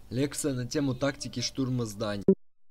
Лекция на тему тактики штурма зданий.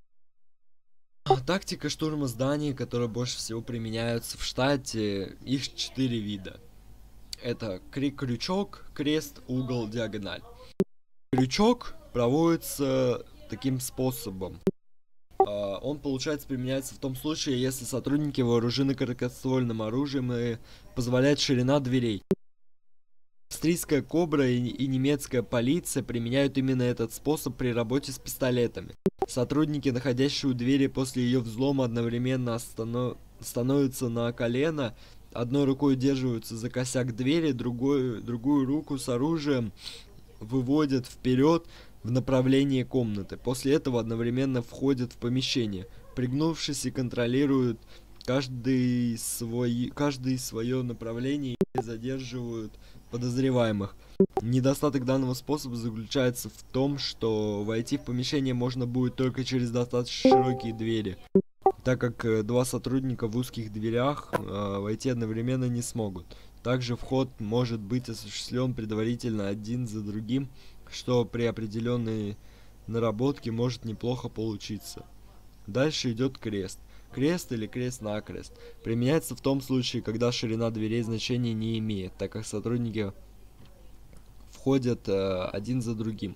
Тактика штурма зданий, которая больше всего применяется в штате, их 4 вида. Это крючок, крест, угол, диагональ. Крючок проводится таким способом. Он, получается, применяется в том случае, если сотрудники вооружены короткоствольным оружием и позволяет ширина дверей. Австрийская кобра и немецкая полиция применяют именно этот способ при работе с пистолетами. Сотрудники, находящие у двери после ее взлома, одновременно становятся на колено, одной рукой удерживаются за косяк двери, другую руку с оружием выводят вперед в направлении комнаты. После этого одновременно входят в помещение, пригнувшись, и контролируют каждый свое направление и задерживают подозреваемых. Недостаток данного способа заключается в том, что войти в помещение можно будет только через достаточно широкие двери, так как два сотрудника в узких дверях войти одновременно не смогут. Также вход может быть осуществлен предварительно один за другим, что при определенной наработке может неплохо получиться. Дальше идет крест. Крест или крест-накрест применяется в том случае, когда ширина дверей значения не имеет, так как сотрудники входят один за другим.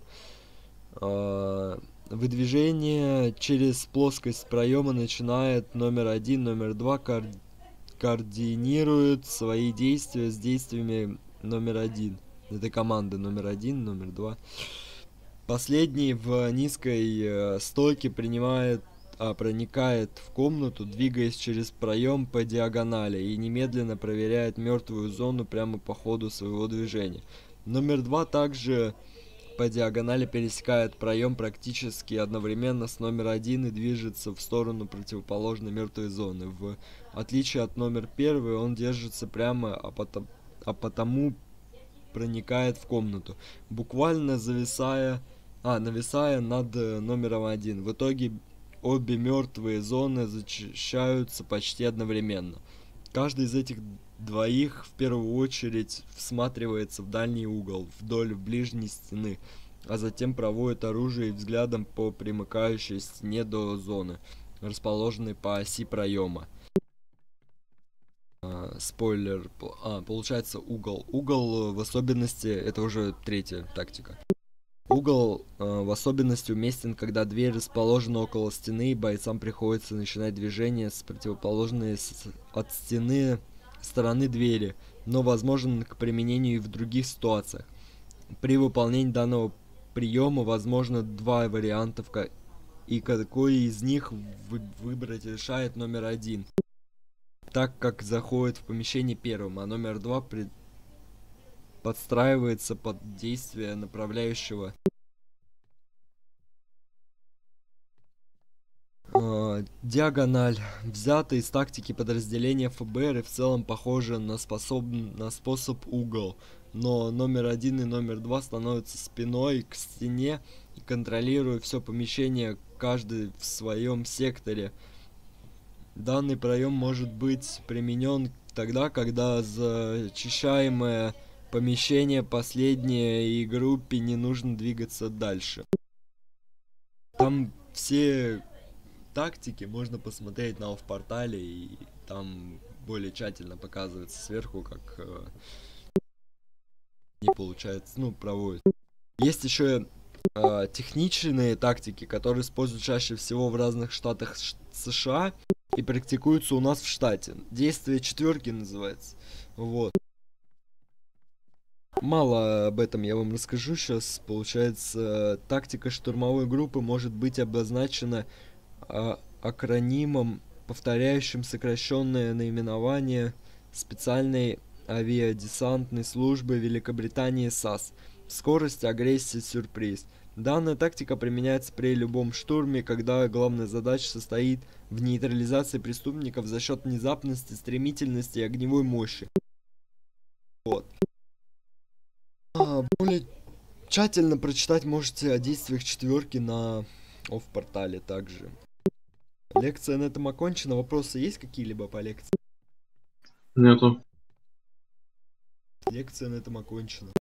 Выдвижение через плоскость проема начинает номер 1, номер 2 координируют свои действия с действиями номер 1. Это команды номер 1, номер 2. Последний в низкой стойке проникает в комнату, двигаясь через проем по диагонали, и немедленно проверяет мертвую зону прямо по ходу своего движения. Номер 2 также по диагонали пересекает проем практически одновременно с номер 1 и движется в сторону противоположной мертвой зоны. В отличие от номер 1, он держится прямо, а потому проникает в комнату, буквально нависая над номером 1. В итоге обе мертвые зоны зачищаются почти одновременно. Каждый из этих двоих в первую очередь всматривается в дальний угол, вдоль ближней стены, а затем проводит оружие взглядом по примыкающей стене до зоны, расположенной по оси проема. Спойлер, получается угол. Угол в особенности, это уже третья тактика. Угол в особенности уместен, когда дверь расположена около стены, и бойцам приходится начинать движение с противоположной от стены стороны двери, но возможен к применению и в других ситуациях. При выполнении данного приема возможно два варианта, и какой из них выбрать решает номер 1, так как заходит в помещение первым, а номер 2 подстраивается под действие направляющего. Диагональ взята из тактики подразделения ФБР и в целом похожа на способ угол, но номер 1 и номер 2 становятся спиной к стене и контролируя все помещение, каждый в своем секторе. Данный проем может быть применен тогда, когда зачищаемое помещение последней группе не нужно двигаться дальше. Там все тактики можно посмотреть на офф-портале, и там более тщательно показывается сверху, как не получается, проводит. Есть еще техничные тактики, которые используют чаще всего в разных штатах США и практикуются у нас в штате. Действие четверки называется. Вот. Мало об этом я вам расскажу сейчас. Получается, тактика штурмовой группы может быть обозначена акронимом, повторяющим сокращенное наименование специальной авиадесантной службы Великобритании САС. Скорость, агрессия, сюрприз. Данная тактика применяется при любом штурме, когда главная задача состоит в нейтрализации преступников за счет внезапности, стремительности и огневой мощи. Вот. Более тщательно прочитать можете о действиях четверки на офф-портале также. Лекция на этом окончена. Вопросы есть какие-либо по лекции? Нету. Лекция на этом окончена.